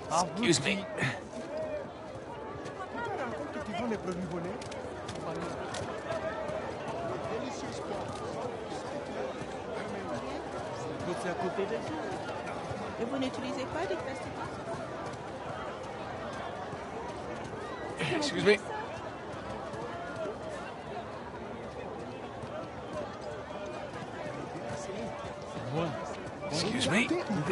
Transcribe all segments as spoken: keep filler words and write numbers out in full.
Excuse me. Et vous n'utilisez pas des plastiques? Excuse me. Excuse me.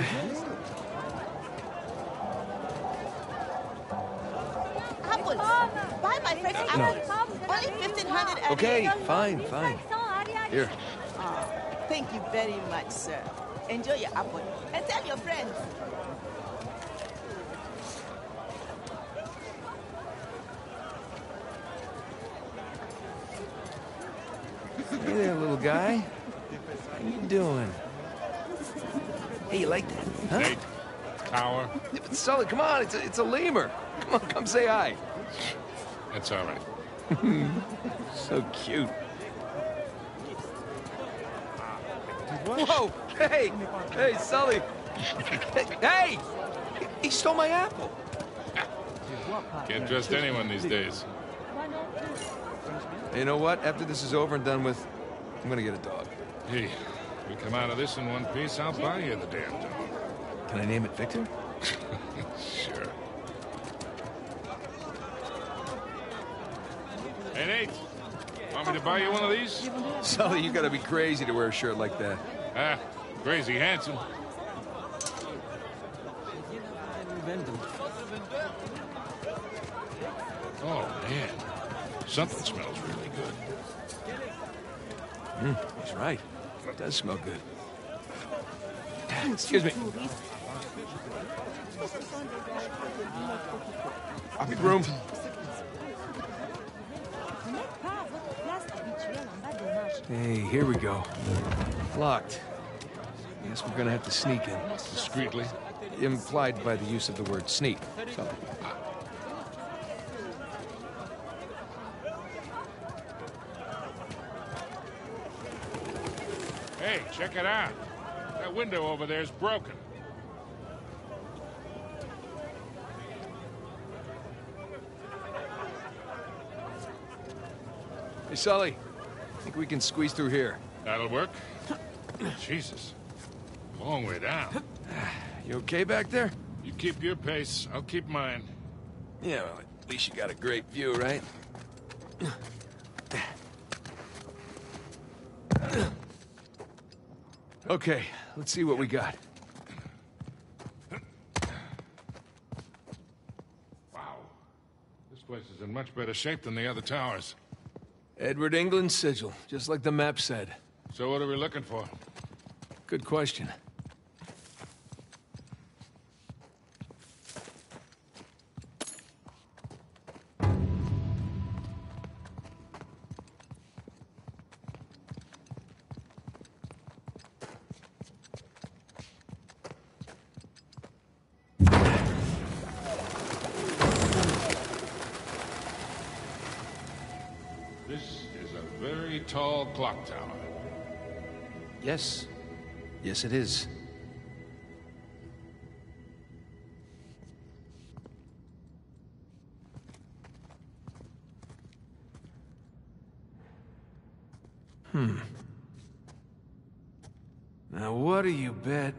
Apples. Buy my fresh apples. Only fifteen hundred. Okay, fine, fine. Here. Ah, thank you very much, sir. Enjoy your apple. And tell your friends. Hey there, little guy. How you doing? Hey, you like that? Huh? Nate, Tower. Yeah, but Sully, come on, it's a, it's a lemur. Come on, come say hi. That's all right. So cute. Whoa! Hey! Hey, Sully! Hey! He stole my apple! Can't trust anyone these days. You know what? After this is over and done with, I'm gonna get a dog. Hey, we come out of this in one piece, I'll buy you the damn dog. Can I name it Victor? Sure. Hey, Nate. Want me to buy you one of these? Sully, you gotta be crazy to wear a shirt like that. Ah, crazy handsome. Oh, man. Something smells really good. Mm, he's right. It does smell good. Excuse me. Big room. Hey, here we go. Locked. Guess we're gonna have to sneak in. Discreetly. Implied by the use of the word sneak. So. Hey, check it out. That window over there's broken. Hey, Sully. Think we can squeeze through here. That'll work. Jesus. Long way down. You okay back there? You keep your pace, I'll keep mine. Yeah, well, at least you got a great view, right? Okay, let's see what we got. Wow. This place is in much better shape than the other towers. Edward England's sigil, just like the map said. So what are we looking for? Good question. This is a very tall clock tower. Yes. Yes, it is. Hmm. Now, what do you bet?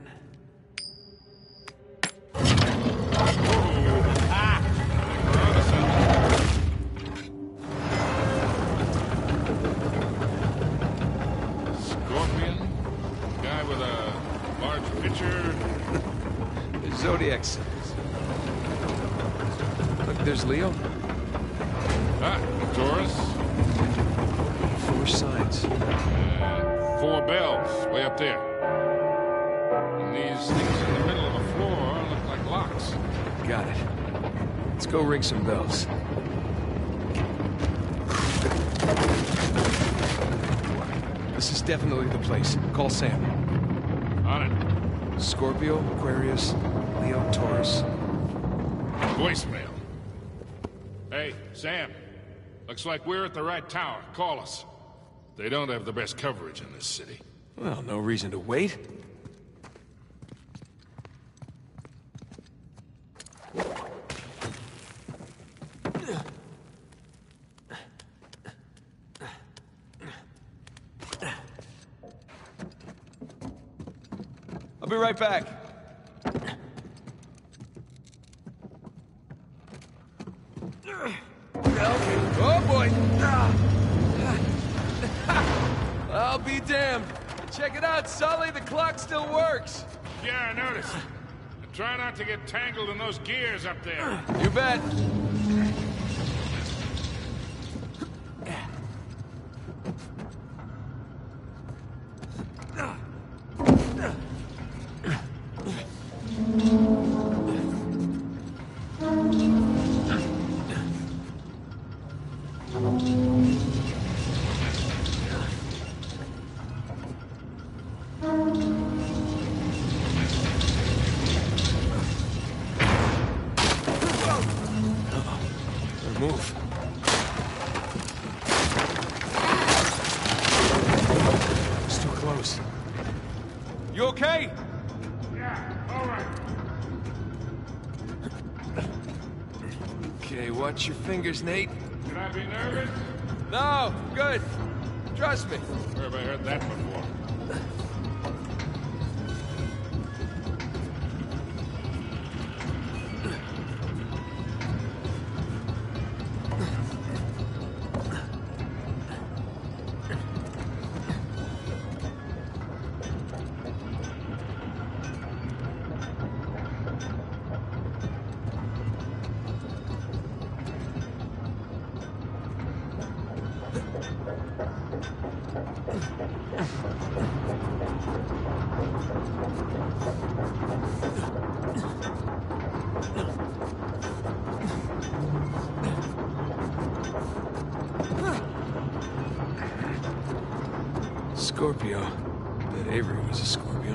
Zodiac symbols. Look, there's Leo. Ah, Taurus. Four signs. And four bells way up there. And these things in the middle of the floor look like locks. Got it. Let's go ring some bells. This is definitely the place. Call Sam. On it. Scorpio, Aquarius, Leo, Taurus. Voicemail. Hey, Sam. Looks like we're at the right tower. Call us. They don't have the best coverage in this city. Well, no reason to wait. I'll be right back. Okay. Oh, boy. I'll be damned. Check it out, Sully. The clock still works. Yeah, I noticed. Try not to get tangled in those gears up there. You bet. Move. It's too close. You okay? Yeah, all right. Okay, watch your fingers, Nate. Should I be nervous? No, good. Trust me. Where have I heard that before? Scorpio. Bet Avery was a Scorpio.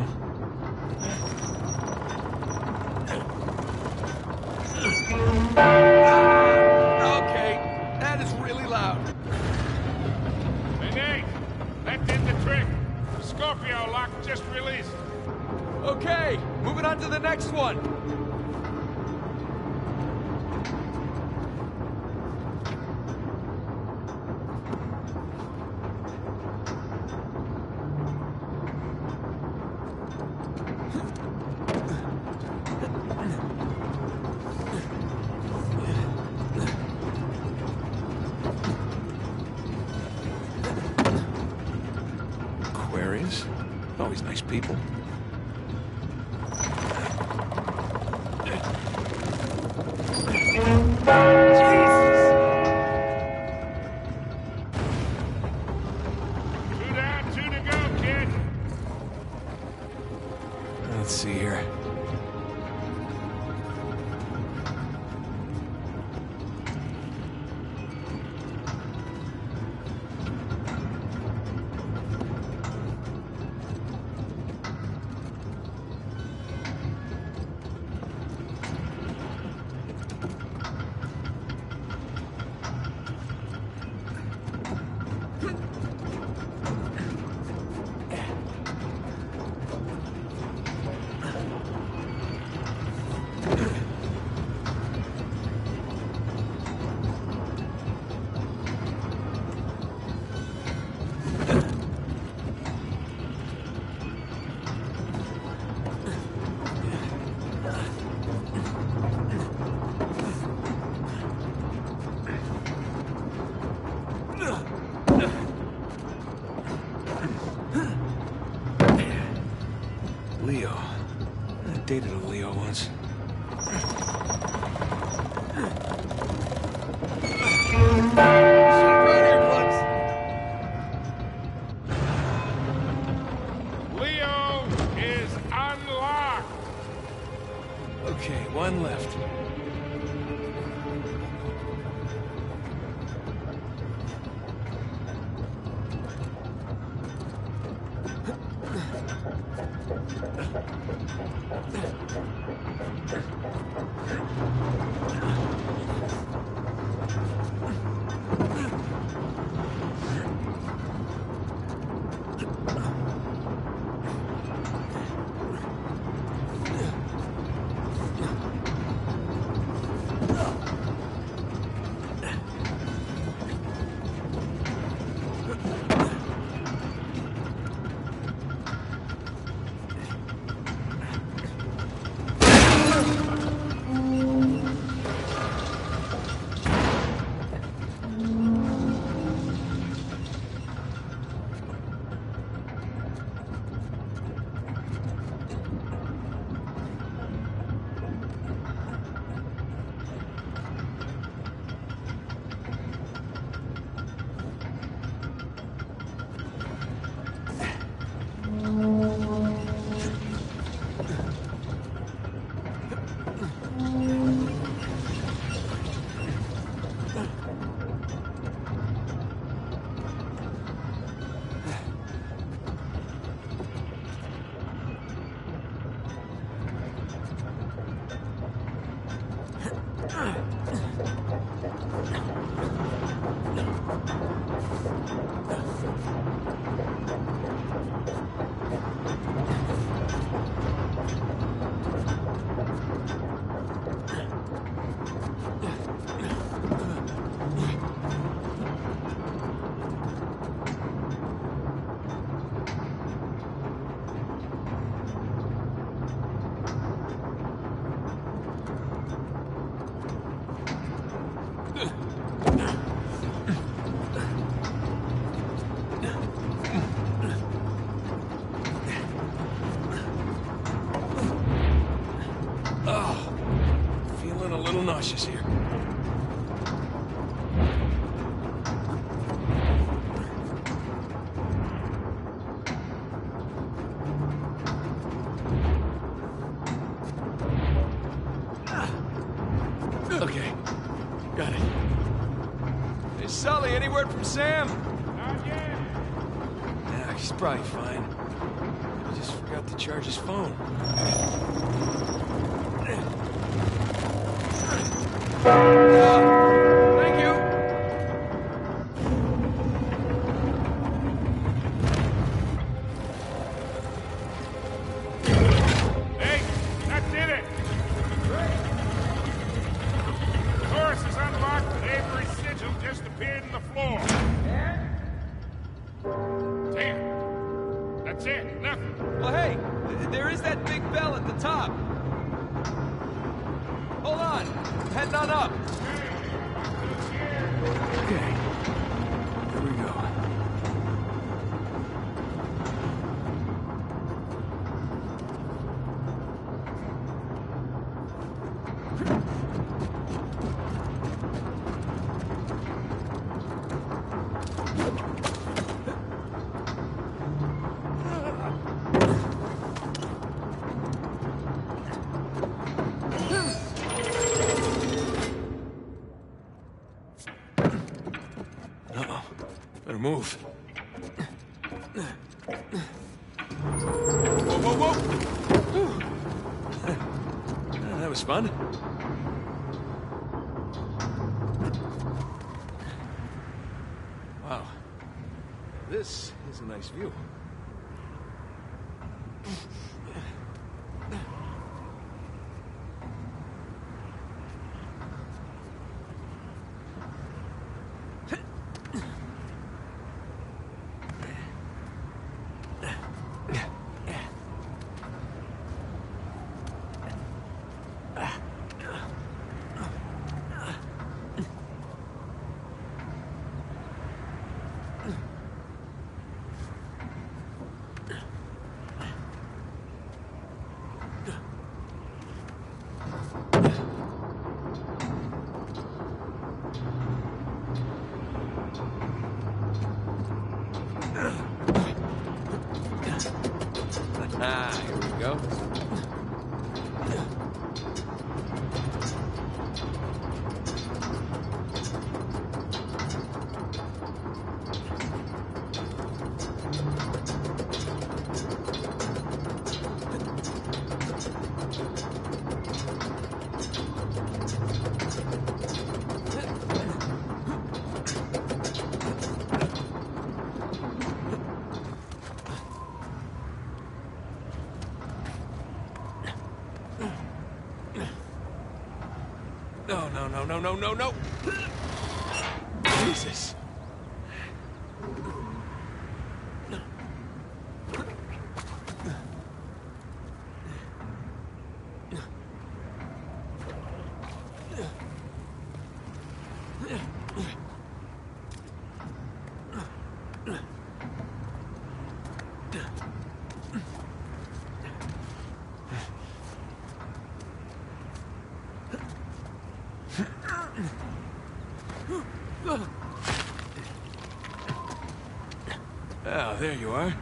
Okay, that is really loud. Hey, Nate! That did the trick. The Scorpio lock just released. Okay, moving on to the next one. Aquarius? Always nice people. Two down, two to go, kid. Let's see here. Leo. I dated a Leo once. Leo is unlocked. Okay, one left. nauseous here. Okay, got it. Hey, Sully, any word from Sam? Not yet. Yeah, he's probably fine. He just forgot to charge his phone. Uh, thank you. Hey, that did it. The Doors is unlocked, and Avery's sigil just appeared in the floor. Damn. That's it. Nothing. Well, hey, th- there is that big bell at the top. Hold on. Heading on up. Okay, here we go. Uh-oh. Better move. Whoa, whoa, whoa! Yeah, that was fun. Wow. This is a nice view. Ah, here we go. No, no, no, no, no, no, no! Jesus! Oh, there you are.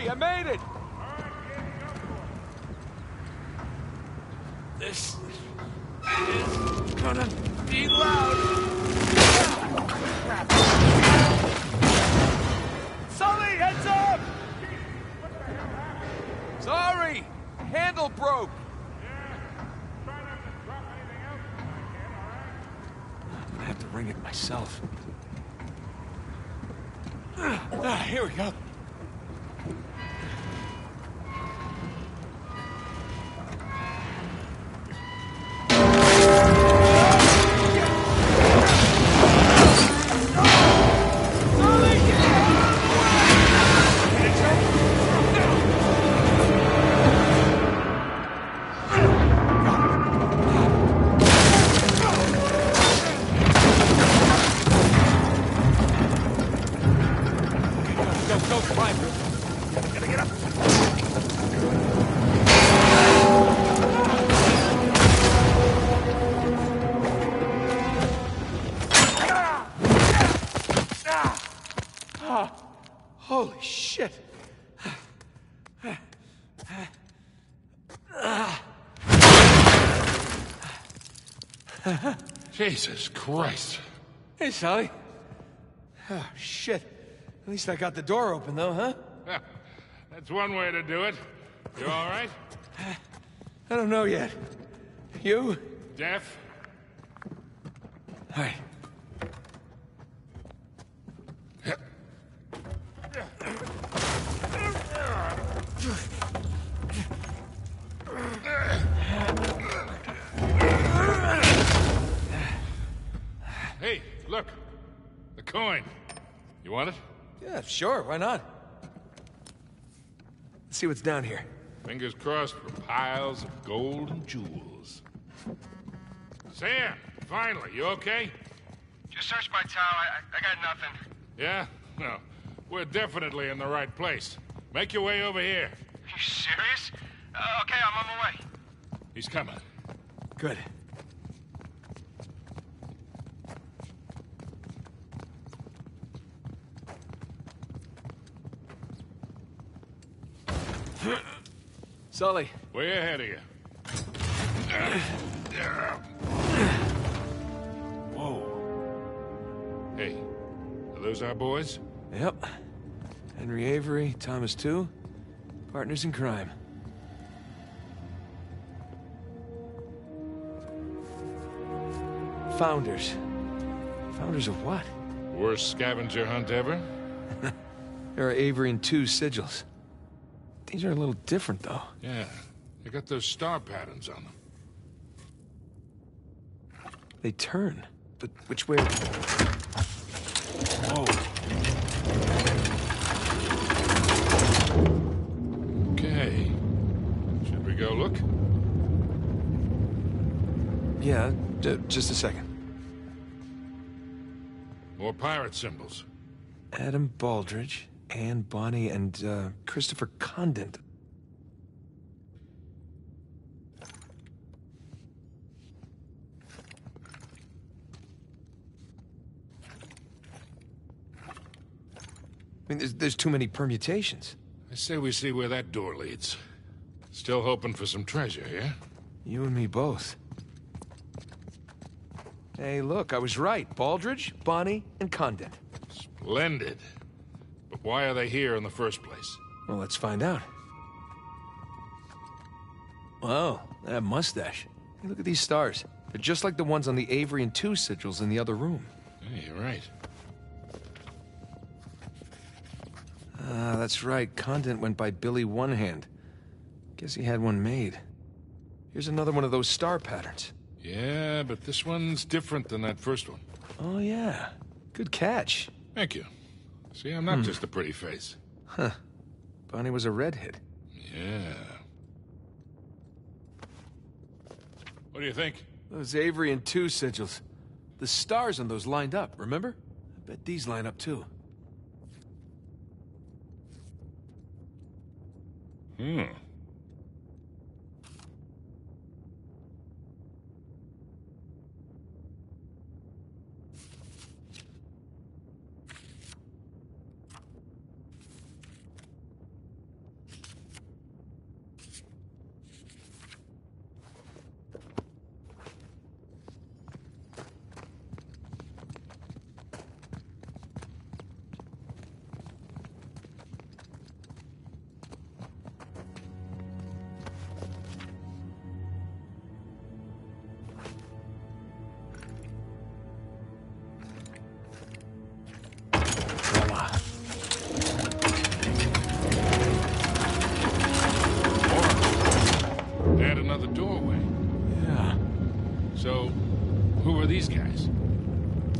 Hurry, I made it! This is gonna be loud. Sully, heads up! Sorry! Handle broke! I'm gonna have to ring it myself. Ah, here we go. Holy shit! Jesus Christ. Hey, Sully. Oh, shit. At least I got the door open, though, huh? That's one way to do it. You all right? I don't know yet. You? Deaf? All right. Hey, look. The coin. You want it? Yeah, sure. Why not? Let's see what's down here. Fingers crossed for piles of gold and jewels. Sam, finally, you okay? Just searched my tower. I, I got nothing. Yeah? No. We're definitely in the right place. Make your way over here. You serious? Uh, okay, I'm on my way. He's coming. Good. Sully. Way ahead of you. Whoa. Hey, are those our boys? Yep. Henry Avery, Thomas too. Partners in crime. Founders. Founders of what? Worst scavenger hunt ever? There are Avery and two sigils. These are a little different, though. Yeah. They got those star patterns on them. They turn. But which way? Whoa. Okay. Should we go look? Yeah, j just a second. More pirate symbols. Adam Baldridge, Anne Bonny, and uh, Christopher Condent. I mean, there's, there's too many permutations. I say we see where that door leads. Still hoping for some treasure, yeah? You and me both. Hey, look, I was right. Baldridge, Bonny, and Condent. Splendid. But why are they here in the first place? Well, let's find out. Wow, that mustache. Hey, look at these stars. They're just like the ones on the Avery and two sigils in the other room. Hey, you're right. Ah, that's right. Condent went by Billy One Hand. Guess he had one made. Here's another one of those star patterns. Yeah, but this one's different than that first one. Oh, yeah. Good catch. Thank you. See, I'm not just a pretty face. Huh. Bonnie was a redhead. Yeah. What do you think? Those Avery and two sigils. The stars on those lined up, remember? I bet these line up too. Hmm.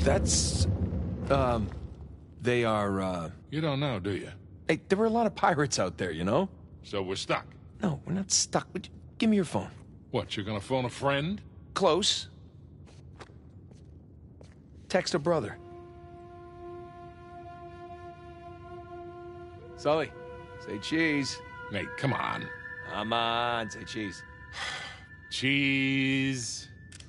That's... Um... They are, uh... You don't know, do you? Hey, there were a lot of pirates out there, you know? So we're stuck. No, we're not stuck. Would you... Give me your phone. What, you're gonna phone a friend? Close. Text a brother. Sully, say cheese. Hey, come on. Come on, say cheese. Cheese.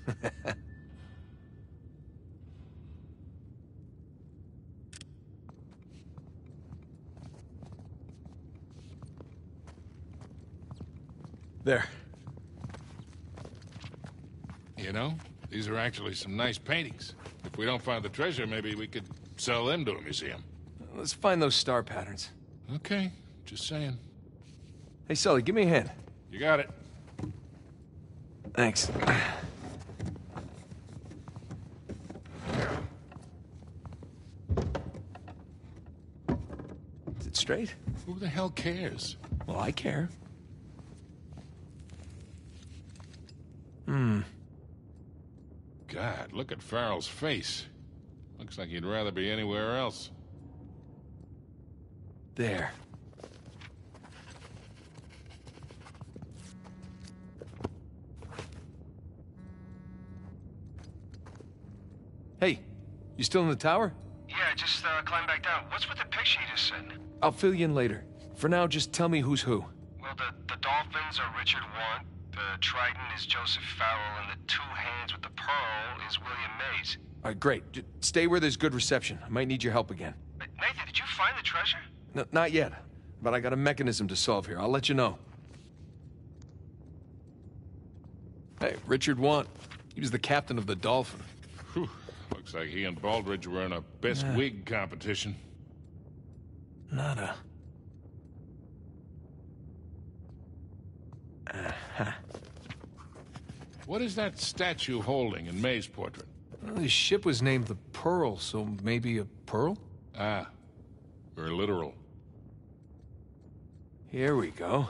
There. You know, these are actually some nice paintings. If we don't find the treasure, maybe we could sell them to a museum. Let's find those star patterns. Okay, just saying. Hey, Sully, give me a hand. You got it. Thanks. Is it straight? Who the hell cares? Well, I care. Hmm. God, look at Farrell's face. Looks like he'd rather be anywhere else. There. Hey, you still in the tower? Yeah, just uh, climb back down. What's with the picture you just sent? I'll fill you in later. For now, just tell me who's who. Well, the, the dolphins are Richard Want, the trident is Joseph Farrell, and the two hands with the pearl is William Mays. All right, great. Just stay where there's good reception. I might need your help again. But Nathan, did you find the treasure? No, not yet, but I got a mechanism to solve here. I'll let you know. Hey, Richard Want. He was the captain of the Dolphin. Whew. Looks like he and Baldridge were in a best Yeah. wig competition. Nada. Uh-huh. What is that statue holding in May's portrait? Well, his ship was named the Pearl, so maybe a pearl? Ah, very literal. Here we go.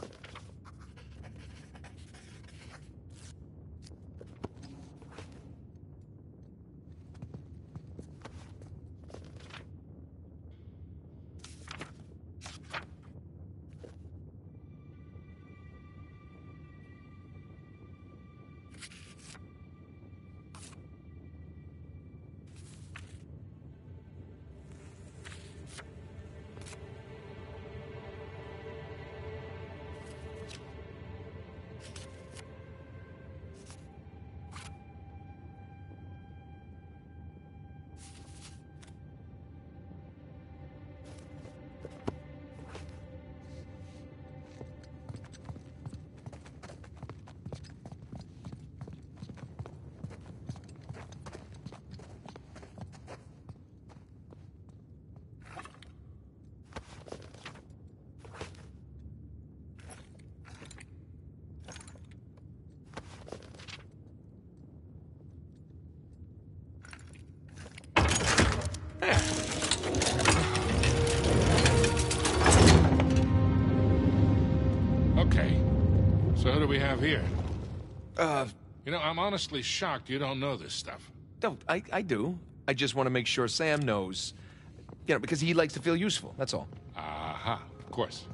Okay, so who do we have here? Uh, You know, I'm honestly shocked you don't know this stuff. no, I, I do. I just want to make sure Sam knows. You know, because he likes to feel useful, that's all. Aha, of course.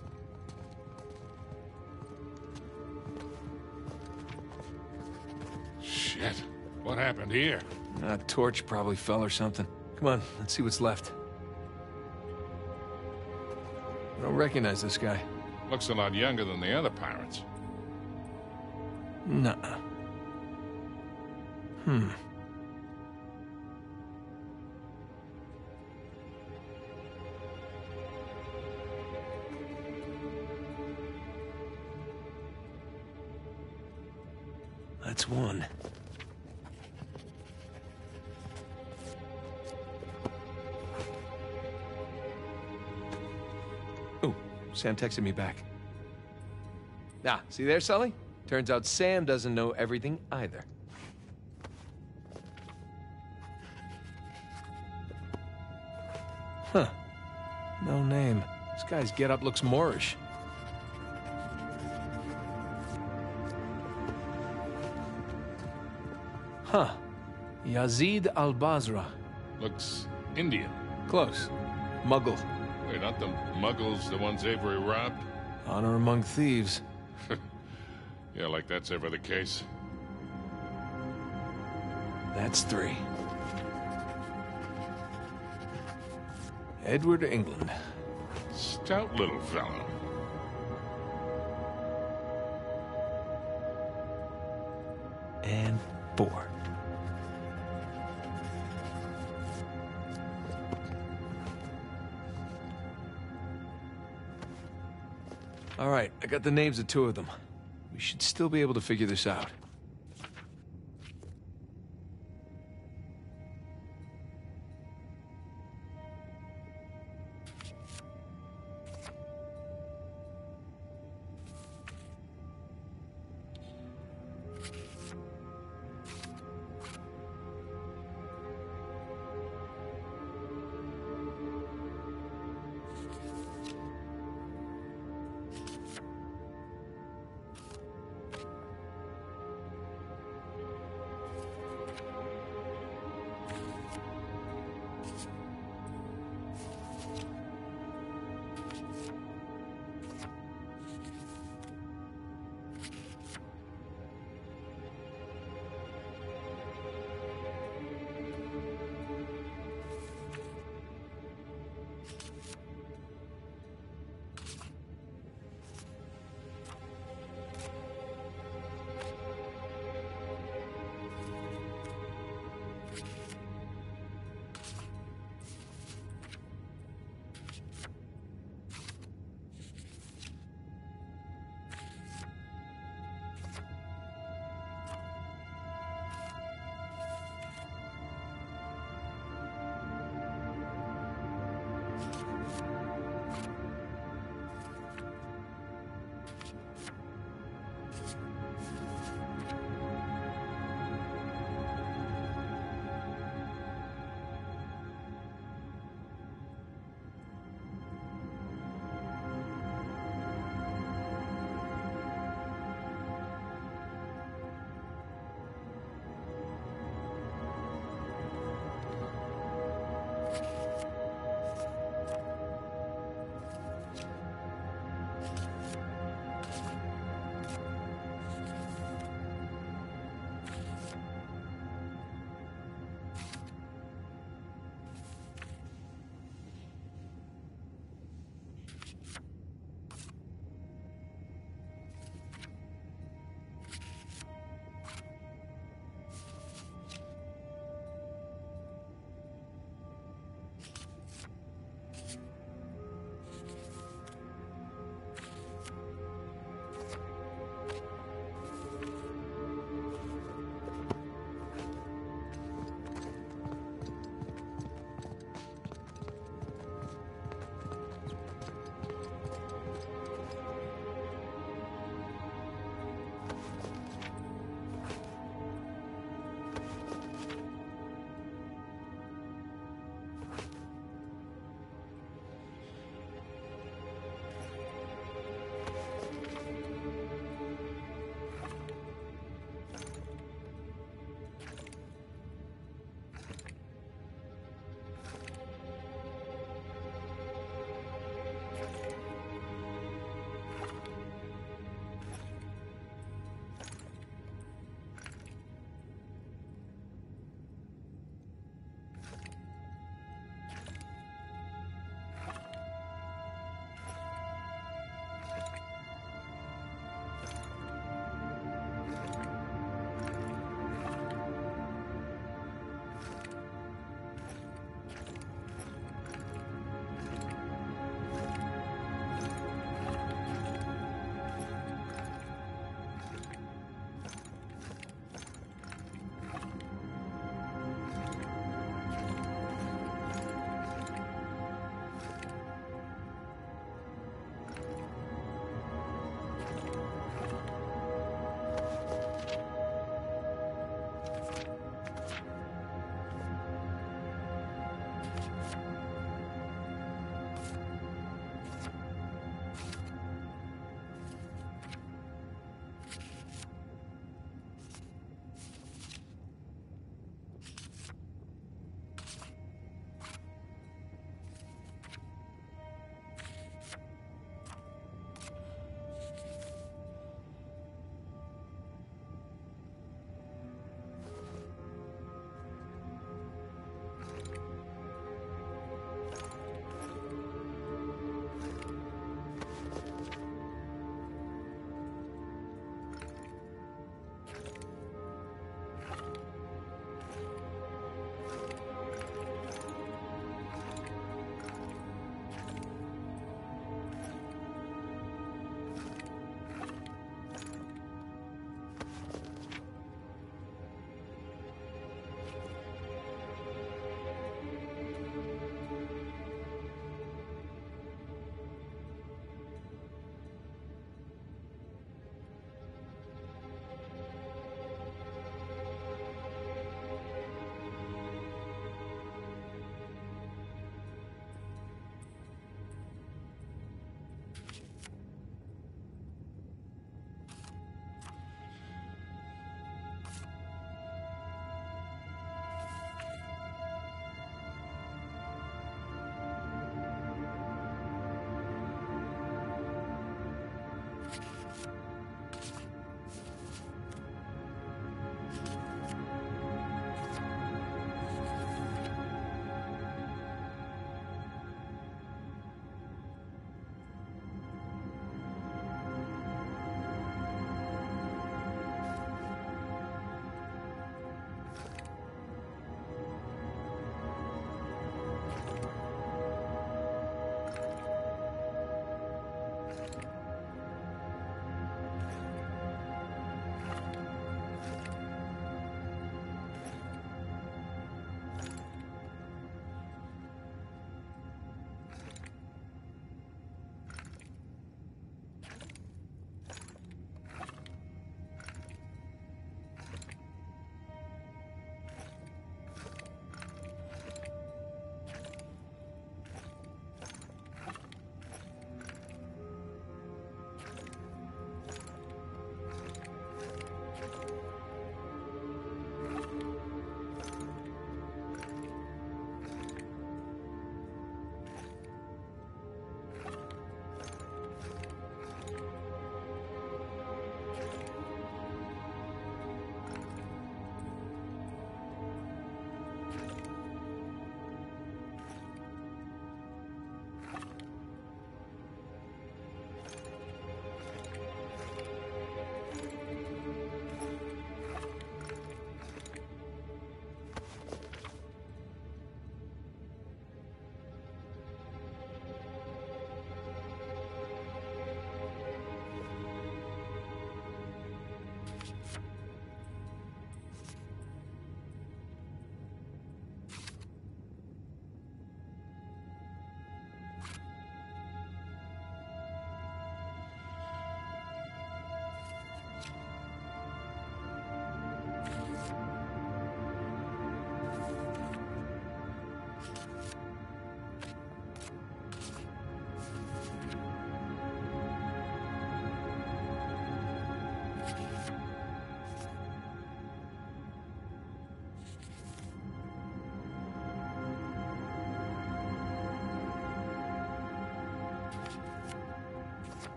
Shit, what happened here? A torch probably fell or something. Come on, let's see what's left. I don't recognize this guy. Looks a lot younger than the other pirates. Nuh-uh. Hmm. That's one. Oh, Sam texted me back. Ah, see there, Sully? Turns out Sam doesn't know everything either. Huh. No name. This guy's getup looks Moorish. Huh. Yazid al-Basra. Looks Indian. Close. Muggle. Wait, aren't the Muggles the ones Avery robbed? Honor among thieves. Yeah, like that's ever the case. That's three. Edward England. Stout little fellow. And four. All right, I got the names of two of them. We should still be able to figure this out.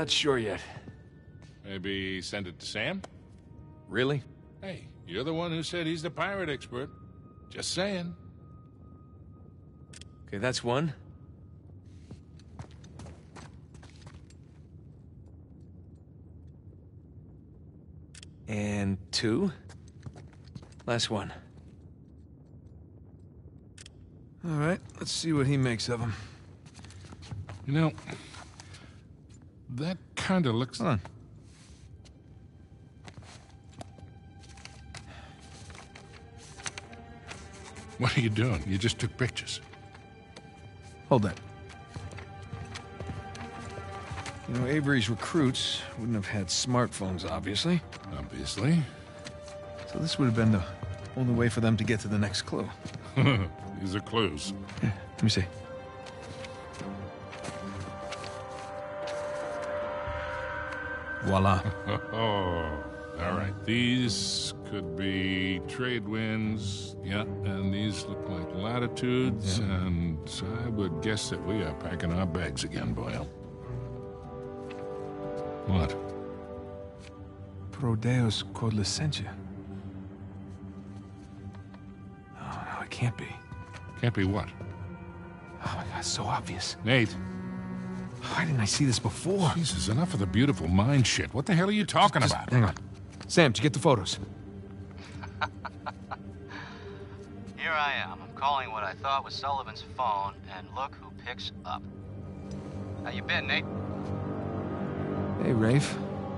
not sure yet. Maybe send it to Sam? Really? Hey, you're the one who said he's the pirate expert. Just saying. Okay, that's one. And two. Last one. All right, let's see what he makes of them. You know, that kind of looks... Hold on. What are you doing? You just took pictures. Hold that. You know, Avery's recruits wouldn't have had smartphones, obviously. Obviously. So this would have been the only way for them to get to the next clue. These are clues. Yeah, let me see. Voila. Oh, all right. These could be trade winds. Yeah, and these look like latitudes. Yeah. And I would guess that we are packing our bags again, Boyle. What? Prodeus Code Licentia. Oh, no, it can't be. Can't be what? Oh my God, it's so obvious. Nate. Why didn't I see this before? Jesus, enough of the beautiful mind shit. What the hell are you talking just, about? Hang on. Sam, did you get the photos? Here I am. I'm calling what I thought was Sullivan's phone, and look who picks up. How you been, Nate? Hey, Rafe.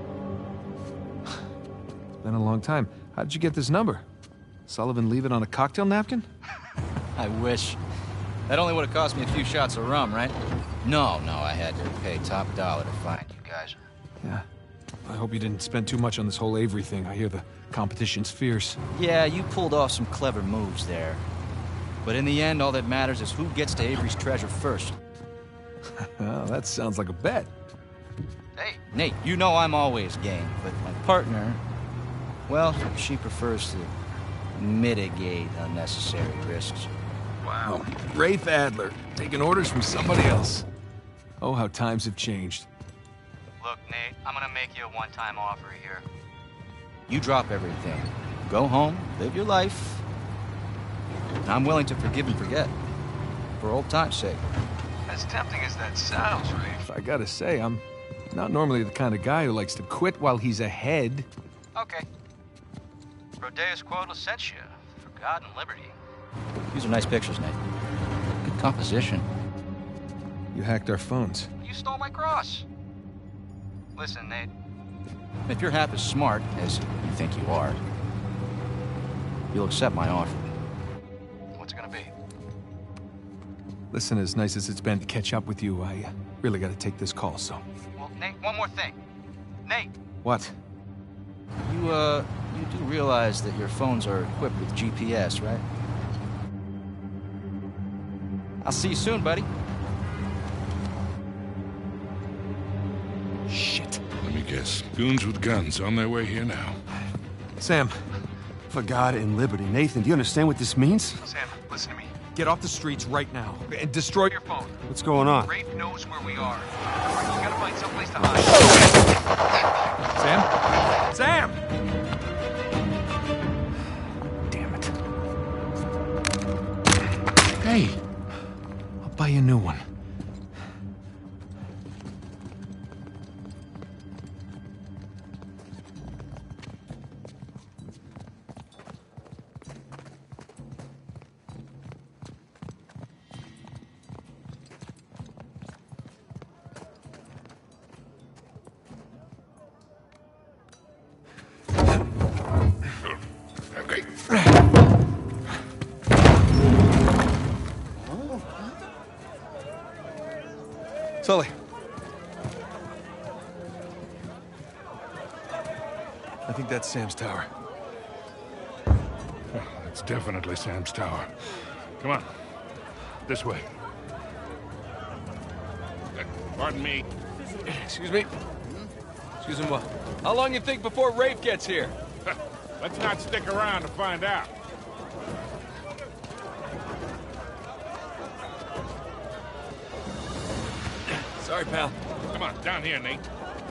It's been a long time. How did you get this number? Sullivan leave it on a cocktail napkin? I wish. That only would have cost me a few shots of rum, right? No, no, I had to pay top dollar to find you guys. Yeah. I hope you didn't spend too much on this whole Avery thing. I hear the competition's fierce. Yeah, you pulled off some clever moves there. But in the end, all that matters is who gets to Avery's treasure first. Well, that sounds like a bet. Hey, Nate, you know I'm always game, but my partner, well, she prefers to mitigate unnecessary risks. Wow. Rafe Adler, taking orders from somebody else. Oh, how times have changed. Look, Nate, I'm gonna make you a one-time offer here. You drop everything. Go home, live your life. I'm willing to forgive and forget. For old time's sake. As tempting as that sounds, Rafe. I gotta say, I'm not normally the kind of guy who likes to quit while he's ahead. Okay. Prodeus Quod Licentia, Forgotten Liberty. These are nice pictures, Nate. Good composition. You hacked our phones. You stole my cross. Listen, Nate. If you're half as smart as you think you are, you'll accept my offer. What's it gonna be? Listen, as nice as it's been to catch up with you, I uh, really gotta take this call, so... Well, Nate, one more thing. Nate! What? You, uh, you do realize that your phones are equipped with G P S, right? I'll see you soon, buddy. Shit. Let me guess. Goons with guns on their way here now. Sam. For God and liberty. Nathan, do you understand what this means? Sam, listen to me. Get off the streets right now and destroy your phone. What's going on? Rafe knows where we are. You gotta find someplace to hide. Sam? Sam! Damn it. Hey! I'll buy you a new one. Okay. Sully. I think that's Sam's tower. It's definitely Sam's tower. Come on. This way. Uh, Pardon me. Excuse me? Excuse me, what? How long you think before Rafe gets here? Let's not stick around to find out. Sorry, pal. Come on, down here, Nate.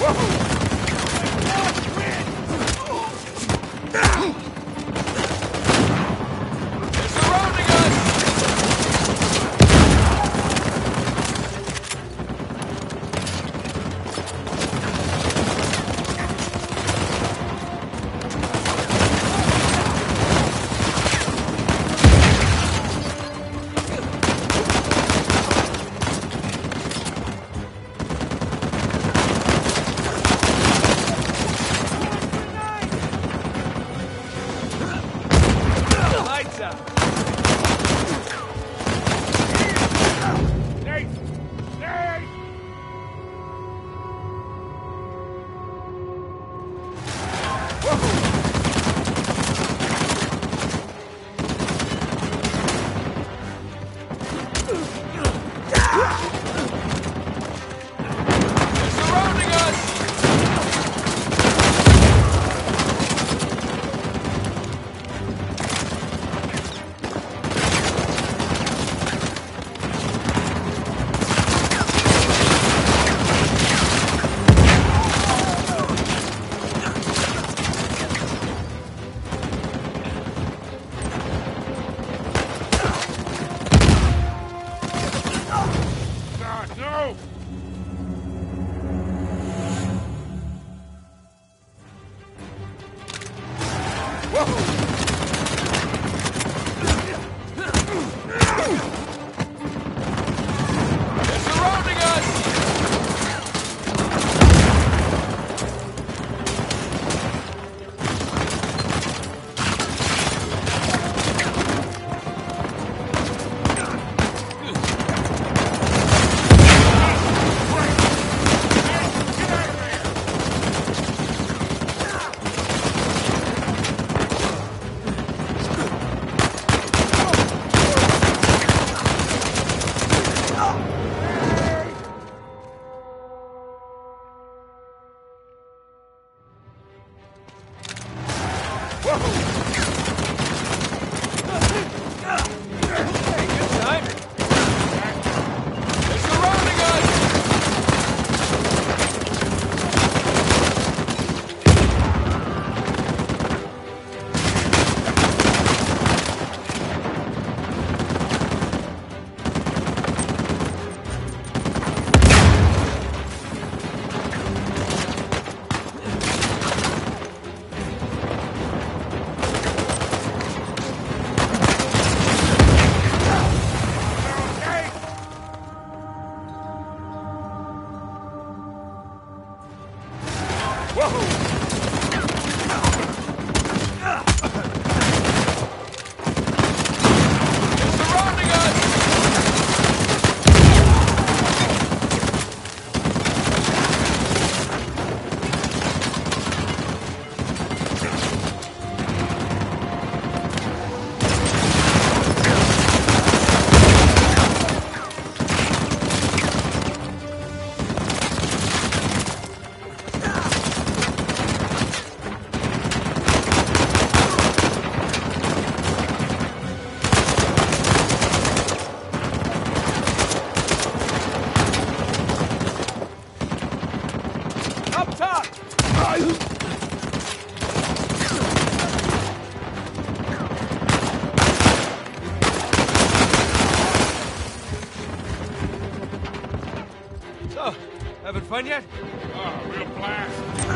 Having fun yet? Oh, real blast.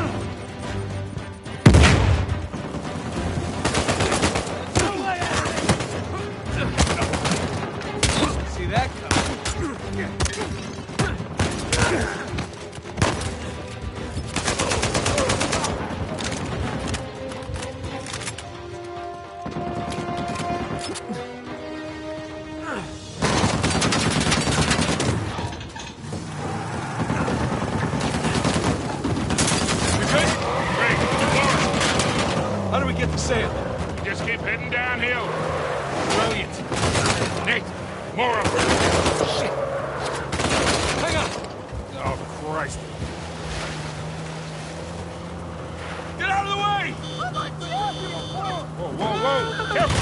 See that coming? How do we get to sail? Just keep heading downhill. Brilliant. Nate, more of them. Shit! Hang on! Oh, Christ. Get out of the way! Whoa, whoa, whoa. Careful.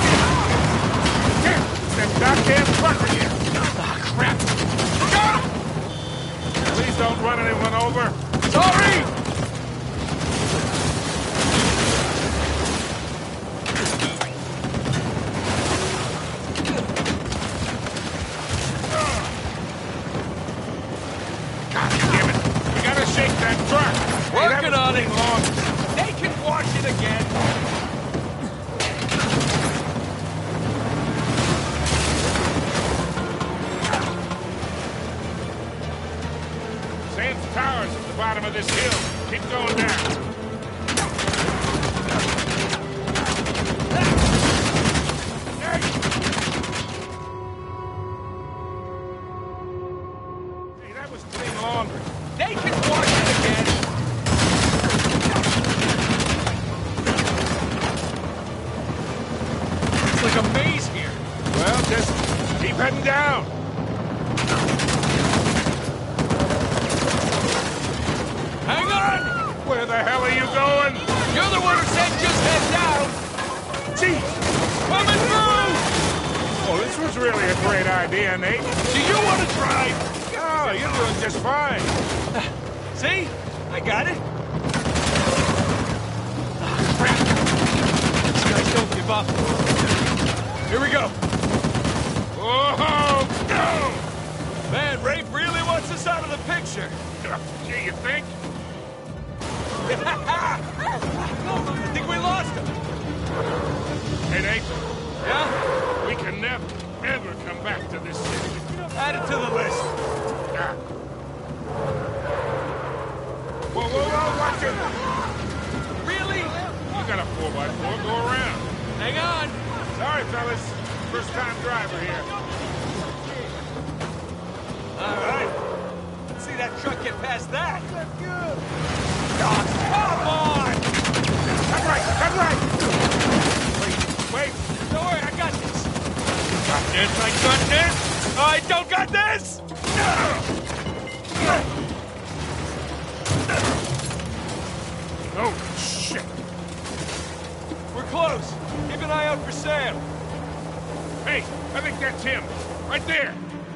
Here, it's that goddamn fucker here. Ah, crap! Please don't run anyone over. Sorry! God damn it! We gotta shake that truck! Hey, that Working was on too it. long. They can wash it again. Sam's Tower's at the bottom of this hill. Keep going down. Hey! Hey, that was clean laundry. They can wash it again. It's like a maze here. Well, just keep heading down. Hang on! Where the hell are you going? You're the one who said just head down. Gee! Coming through! Oh, this was really a great idea, Nate. Do you want to drive? Oh, you're doing just fine. See? I got it. Ah, crap. These guys don't give up. Here we go. Whoa! Go! Man, Rafe really wants us out of the picture. Gee, you think? I think we lost him. Hey, Nate, Yeah? we can never, ever come back to this city. Add it to the list. Ah. Whoa, whoa, whoa, watch it! Really? You got a four by four, go around. Hang on. Sorry, fellas. First time driver here. All right. Let's see that truck get past that. Oh, come on! Cut right, cut right! Wait, wait. Don't worry, I got this. Got this, I got this. I don't got this! Oh, shit. We're close. Keep an eye out for Sam. Hey, I think that's him. Right there.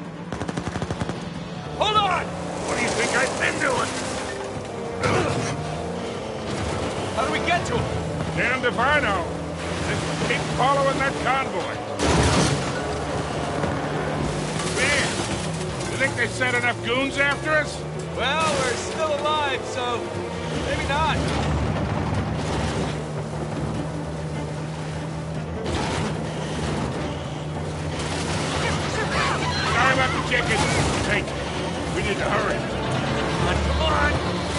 Hold on! What do you think I've been doing? How do we get to him? Damned if I know. Just keep following that convoy. Man, you think they sent enough goons after us? Well, we're still alive, so maybe not. Sorry about the chicken. Hey, we need to hurry. Come on!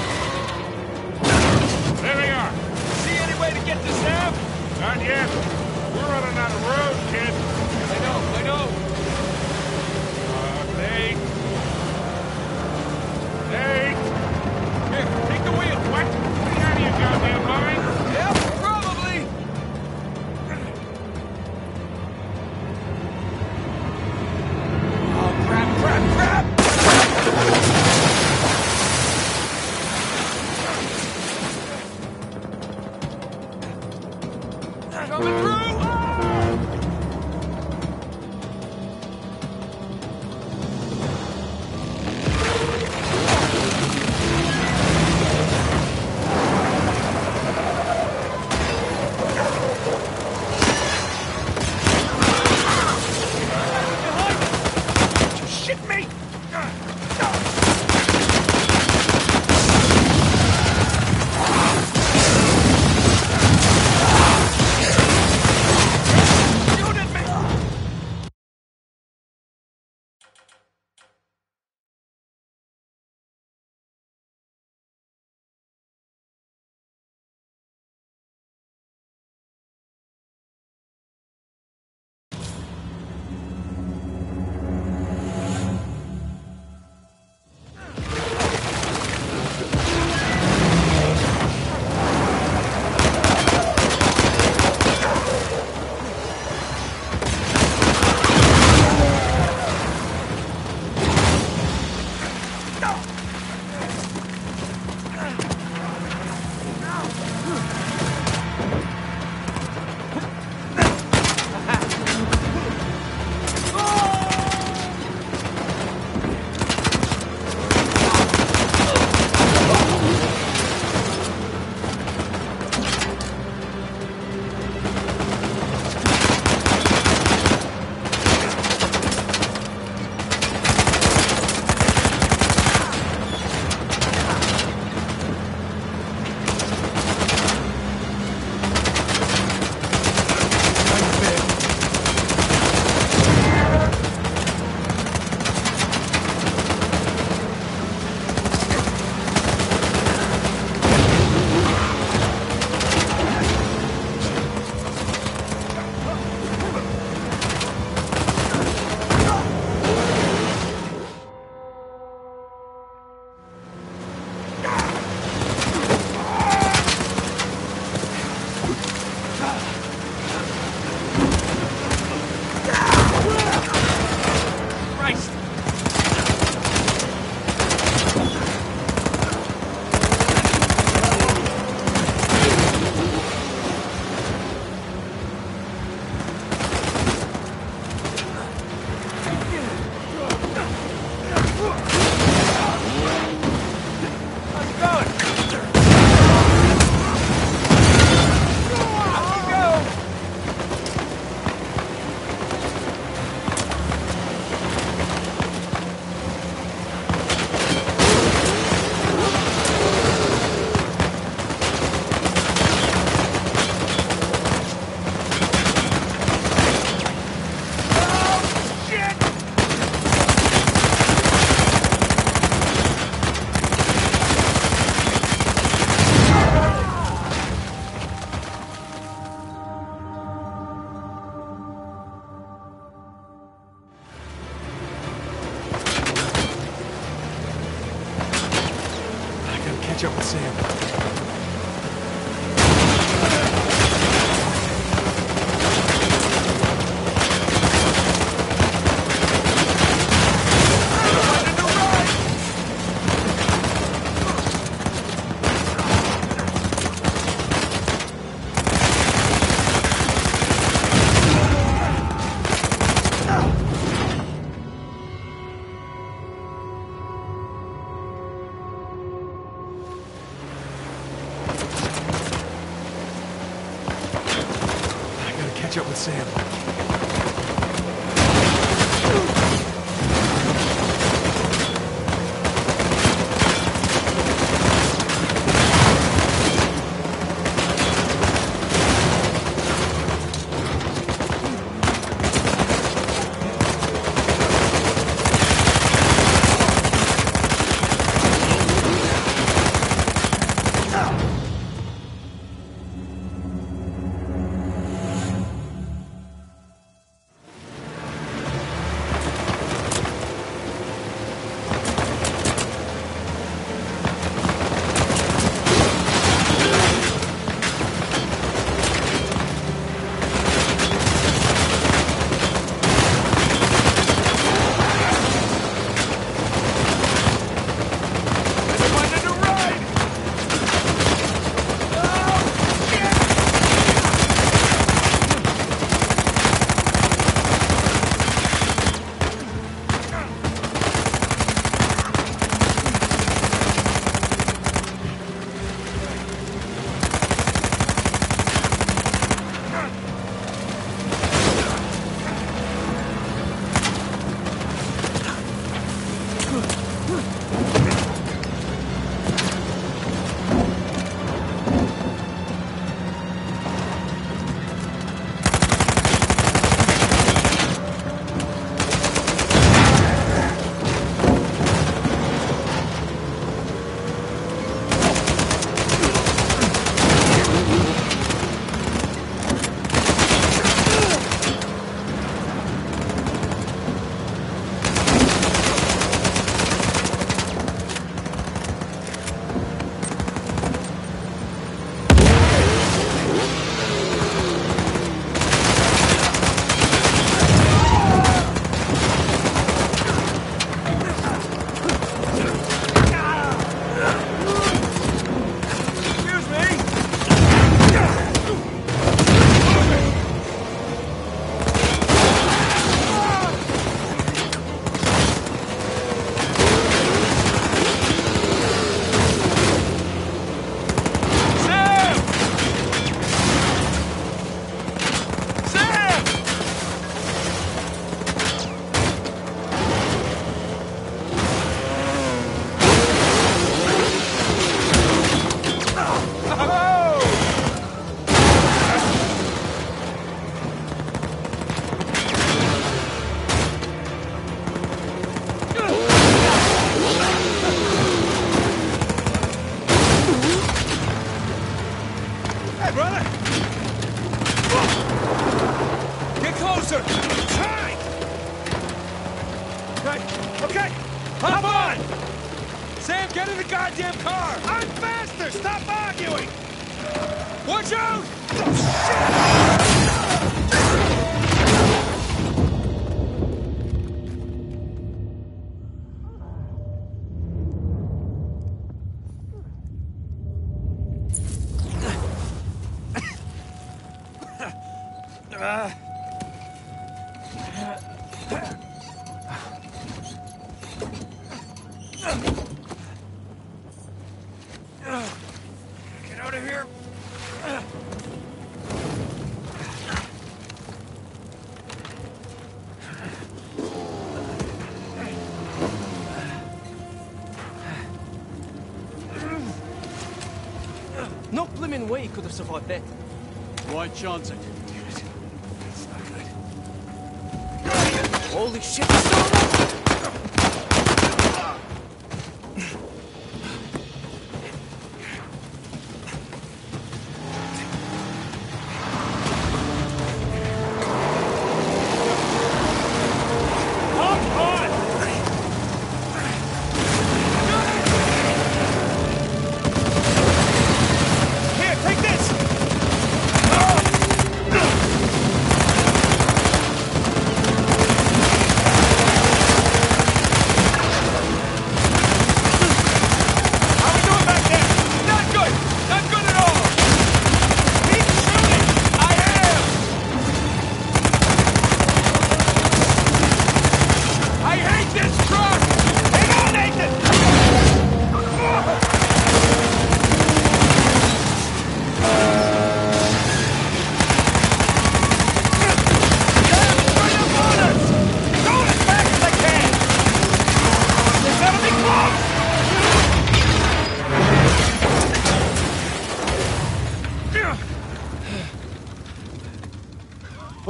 There they are. See any way to get to Sam? Not yet. We're running out of road, kid. I know, I know. Uh, Nate. Nate. Here, take the wheel. What? Get out of your catch up with Sam. Catch up with Sam. Hop on! Sam, get in the goddamn car! I'm faster! Stop arguing! Watch out! Uh. Get out of here. No blimmin' way he could have survived that. Why chance it? That's not good. Holy shit, he's still alive!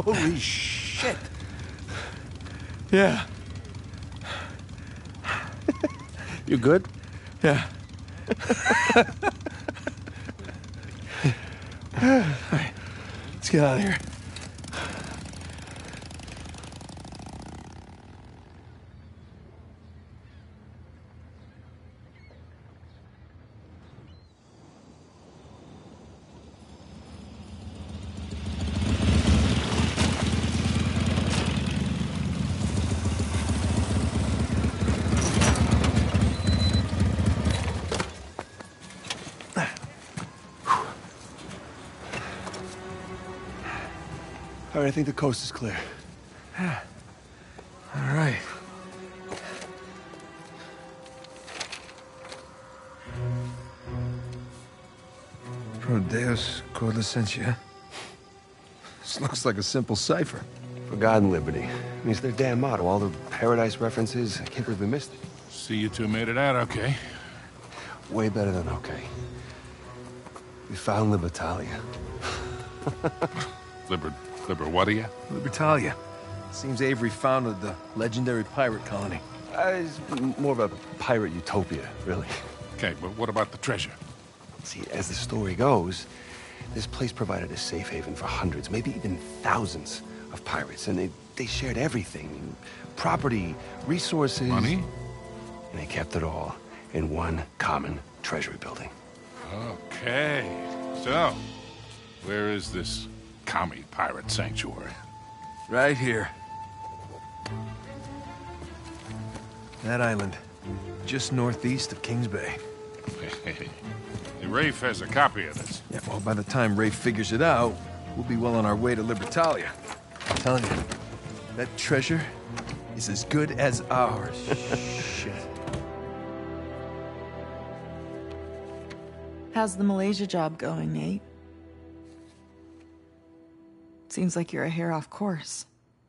Holy shit. Yeah. You good? Yeah. All right, let's get out of here. All right, I think the coast is clear. All right. Pro Deus Cor Licentia. This looks like a simple cipher. For God and liberty. I mean, it's their damn motto. All the paradise references. I can't believe we missed it. See, you two made it out okay. Way better than okay. We found Libertalia. Liber... Liber what are you? Libertalia. Seems Avery founded the legendary pirate colony. Uh, it's m- more of a pirate utopia, really. Okay, but what about the treasure? See, as the story goes, this place provided a safe haven for hundreds, maybe even thousands of pirates, and they, they shared everything. Property, resources... Money? And they kept it all in one common treasury building. Okay. So, where is this commie pirate sanctuary? Right here. That island, just northeast of Kings Bay. Hey, Rafe has a copy of this. Yeah, well, by the time Rafe figures it out, we'll be well on our way to Libertalia. I'm telling you, that treasure is as good as ours. Shit. How's the Malaysia job going, Nate? Seems like you're a hair off course.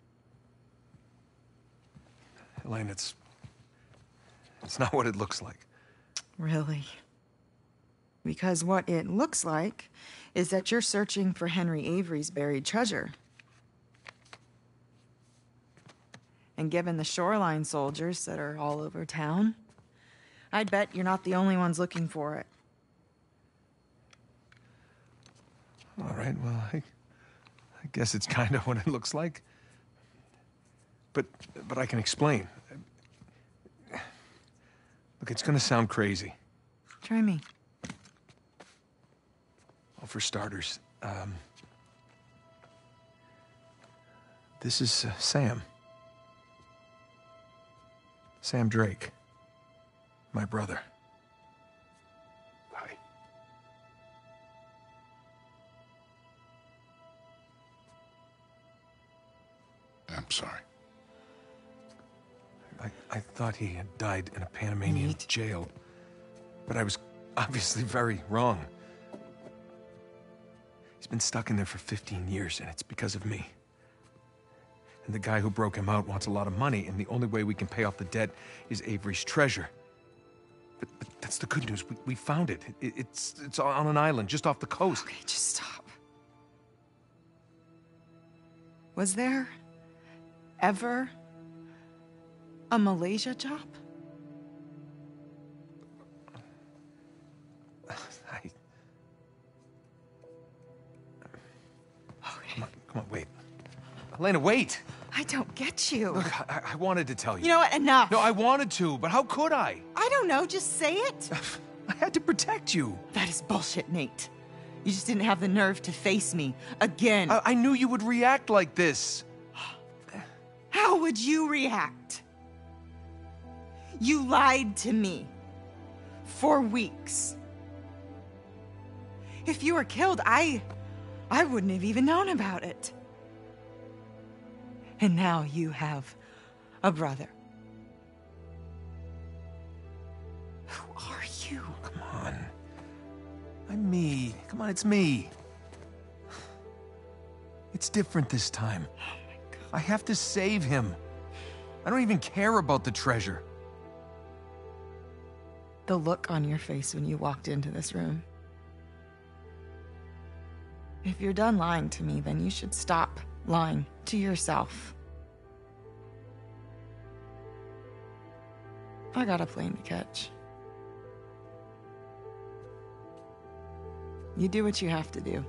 Elaine, it's... It's not what it looks like. Really? Because what it looks like is that you're searching for Henry Avery's buried treasure. And given the shoreline soldiers that are all over town, I'd bet you're not the only ones looking for it. All right, well, I, I guess it's kind of what it looks like. But, but I can explain. Look, it's gonna sound crazy. Try me. Well, for starters, um... this is uh, Sam. Sam Drake. My brother. Hi. I'm sorry. I, I thought he had died in a Panamanian Nate. jail, but I was obviously very wrong. He's been stuck in there for fifteen years, and it's because of me. And the guy who broke him out wants a lot of money, and the only way we can pay off the debt is Avery's treasure. But, but that's the good news. We, we found it. it. It's it's on an island just off the coast. Okay, just stop. Was there ever a Malaysia job? I... Okay. Come on, come on, wait. Elena, wait! I don't get you. Look, I, I wanted to tell you. You know what? Enough. No, I wanted to, but how could I? I don't know. Just say it. I had to protect you. That is bullshit, Nate. You just didn't have the nerve to face me again. I, I knew you would react like this. How would you react? You lied to me for weeks. If you were killed, I... I wouldn't have even known about it. And now you have a brother. Who are you? Come on. I'm me. Come on, it's me. It's different this time. Oh my God. I have to save him. I don't even care about the treasure. The look on your face when you walked into this room. If you're done lying to me, then you should stop Lying to yourself. I got a plane to catch. You do what you have to do.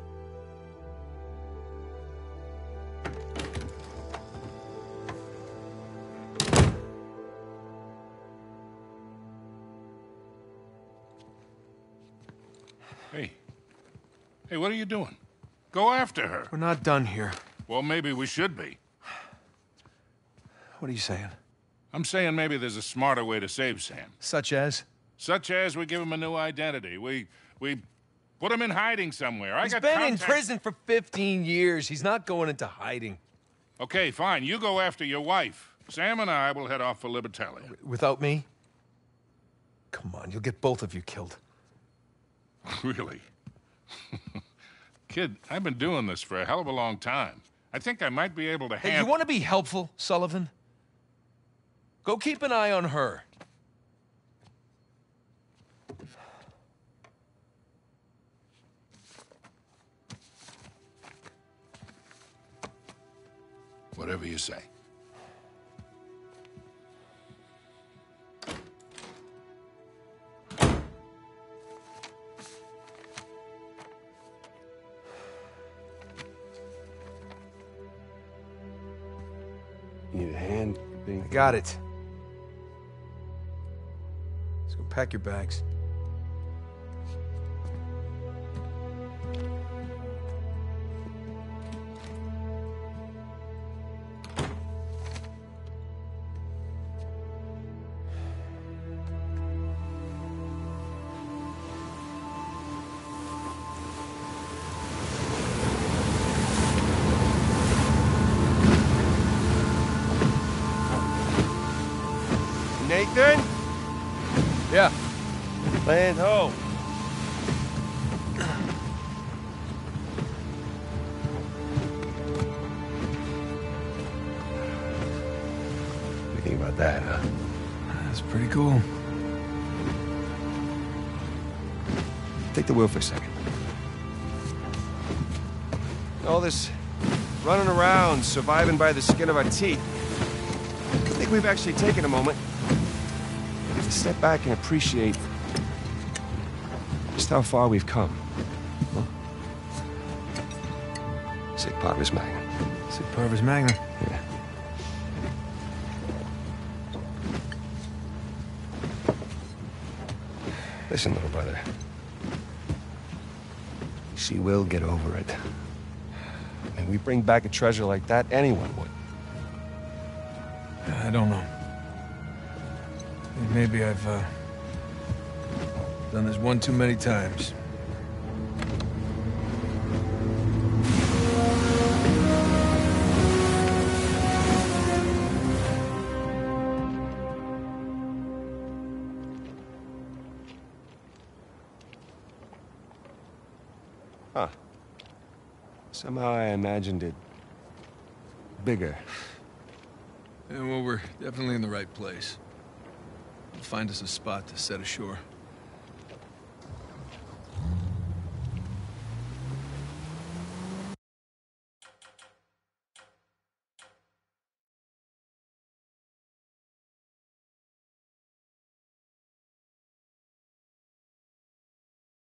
Hey. Hey, what are you doing? Go after her. We're not done here. Well, maybe we should be. What are you saying? I'm saying maybe there's a smarter way to save Sam. Such as? Such as we give him a new identity. We... we put him in hiding somewhere. I He's got been contact... in prison for fifteen years. He's not going into hiding. Okay, fine. You go after your wife. Sam and I will head off for Libertalia. W without me? Come on, you'll get both of you killed. Really? Kid, I've been doing this for a hell of a long time. I think I might be able to Hey, handle... you want to be helpful, Sullivan? Go keep an eye on her. Whatever you say. You need a hand? I got it. Let's go pack your bags. Nathan? Yeah. Land ho. What do you think about that, huh? That's pretty cool. Take the wheel for a second. All this running around, surviving by the skin of our teeth. I think we've actually taken a moment to step back and appreciate just how far we've come. Huh? Sic Parvis Magnum. Sic Parvis Magnum. Yeah. Listen, little brother. She will get over it. And we bring back a treasure like that, anyone would. I don't know. Maybe I've uh, done this one too many times. Huh. Somehow I imagined it bigger. Yeah, well, we're definitely in the right place. Find us a spot to set ashore.